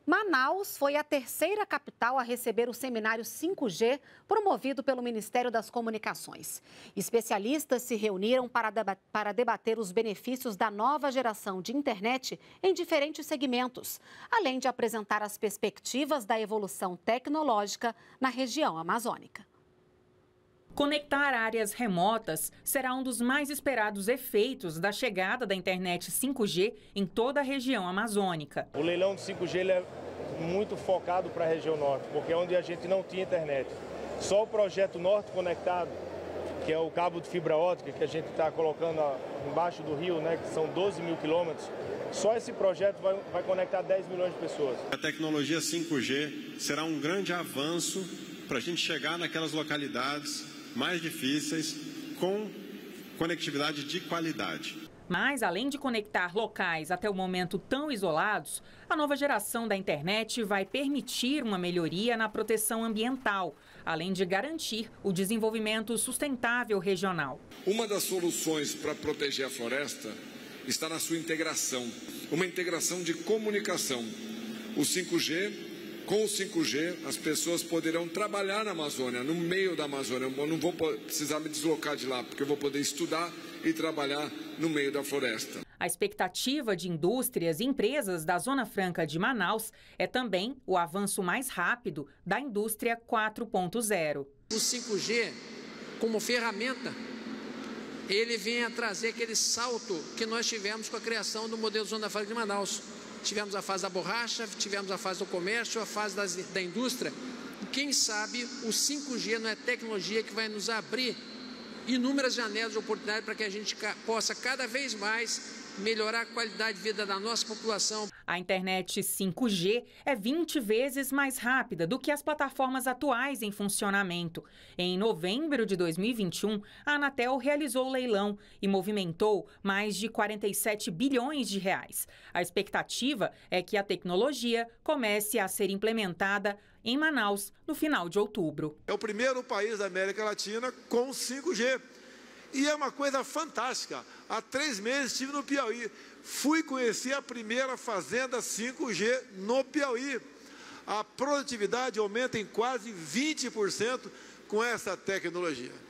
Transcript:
Manaus foi a terceira capital a receber o seminário 5G promovido pelo Ministério das Comunicações. Especialistas se reuniram para debater os benefícios da nova geração de internet em diferentes segmentos, além de apresentar as perspectivas da evolução tecnológica na região amazônica. Conectar áreas remotas será um dos mais esperados efeitos da chegada da internet 5G em toda a região amazônica. O leilão de 5G ele é muito focado para a região norte, porque é onde a gente não tinha internet. Só o projeto Norte Conectado, que é o cabo de fibra ótica que a gente está colocando embaixo do rio, né, que são 12 mil quilômetros, só esse projeto vai conectar 10 milhões de pessoas. A tecnologia 5G será um grande avanço para a gente chegar naquelas localidades mais difíceis, com conectividade de qualidade. Mas, além de conectar locais até o momento tão isolados, a nova geração da internet vai permitir uma melhoria na proteção ambiental, além de garantir o desenvolvimento sustentável regional. Uma das soluções para proteger a floresta está na sua integração, uma integração de comunicação. Com o 5G, as pessoas poderão trabalhar na Amazônia, no meio da Amazônia. Eu não vou precisar me deslocar de lá, porque eu vou poder estudar e trabalhar no meio da floresta. A expectativa de indústrias e empresas da Zona Franca de Manaus é também o avanço mais rápido da indústria 4.0. O 5G, como ferramenta, ele vem a trazer aquele salto que nós tivemos com a criação do modelo Zona Franca de Manaus. Tivemos a fase da borracha, tivemos a fase do comércio, a fase da indústria. E quem sabe o 5G não é tecnologia que vai nos abrir inúmeras janelas de oportunidade para que a gente possa cada vez mais melhorar a qualidade de vida da nossa população. A internet 5G é 20 vezes mais rápida do que as plataformas atuais em funcionamento. Em novembro de 2021, a Anatel realizou o leilão e movimentou mais de 47 bilhões de reais. A expectativa é que a tecnologia comece a ser implementada em Manaus no final de outubro. É o primeiro país da América Latina com 5G. E é uma coisa fantástica. Há 3 meses estive no Piauí. Fui conhecer a primeira fazenda 5G no Piauí. A produtividade aumenta em quase 20% com essa tecnologia.